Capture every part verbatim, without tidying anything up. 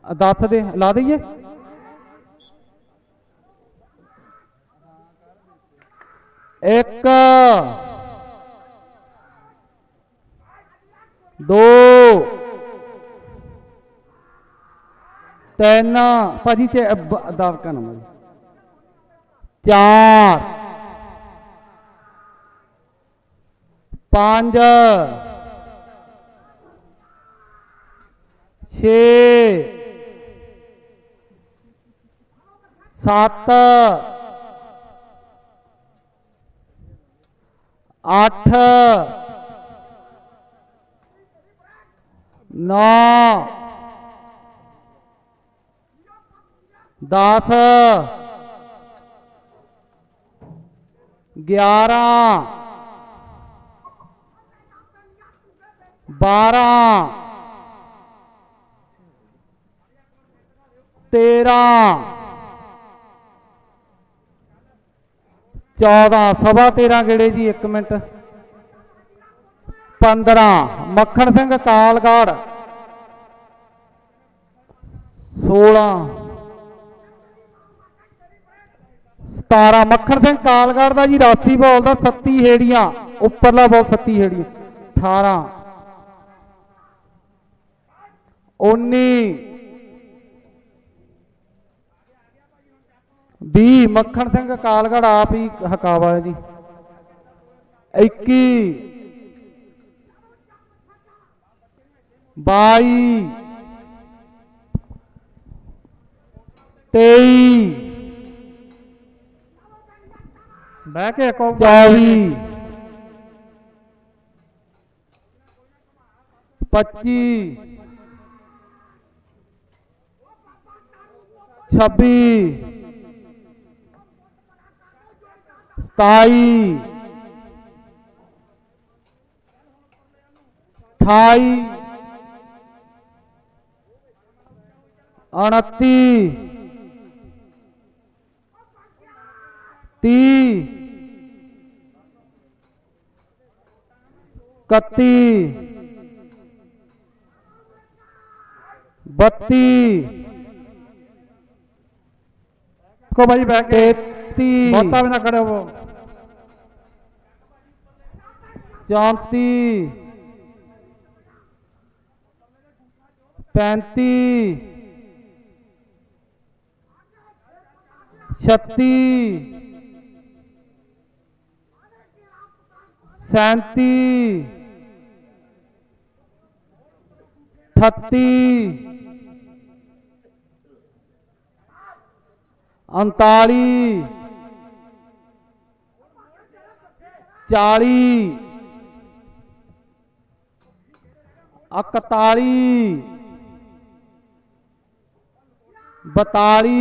दस दे ला दईए एक दो तीन भाजी ते दावका नंबर चार पांच छे सत्त अठ नौ दस ग्यारह बारह तेरह चौदह सवा तेरह गेड़े जी एक मिनट पंद्रह मक्खन सिंह कालगढ़ सोलह सतारा मक्खन सिंह कालगढ़ का जी रासी बॉल का सत्ती हेड़ियां उपरला बॉल सत्ती हेड़ियां अठारह उन्नी भी मक्खन सिंह कालगढ़ आप ही हकावा है जी इक्की बाई तेई बह के चौबी पच्ची छब्बी सताई अठाई उनती ती इकती बत्ती को भाई बैठ के तेती बहुता भी ना करे वो चौंती पैंती छत्ती सैंती अठत्ती उनताली चाली इकताली बताली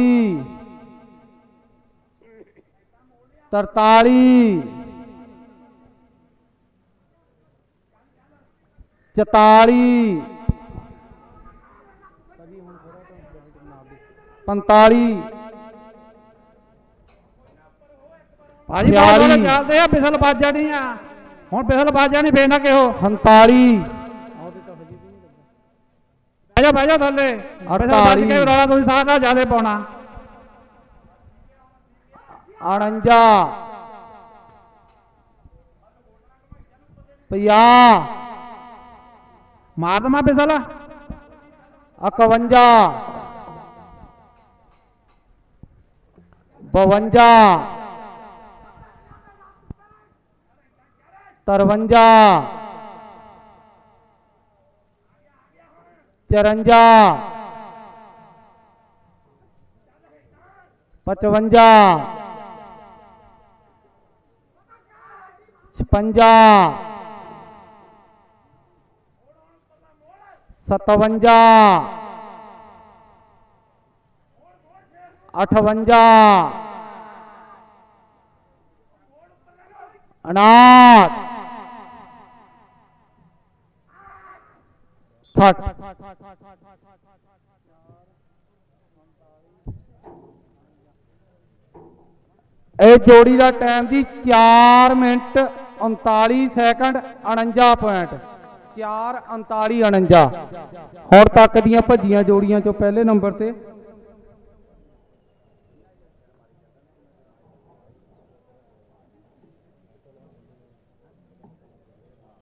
तरताली चताली पंताली भाजी चलते हैं बिसल बज जानी है हूँ बिसल बज जानी बेना के हो उनताली बैजा बैजा थले बज के रौला तुम सारा ज्यादा पाना अड़ंजा पा मार दमा बिसल इकवंजा बवंजा तरवंजा चरंजा पचवंजा छपंजा सतवंजा अठवंजा अनाठ सठ ए जोड़ी का टाइम जी चार मिनट उनताली सैकंड उनंजा पॉइंट चार उनताली उनंजा हुण तक दियां भज्जियां जोड़ियां चो पहले नंबर ते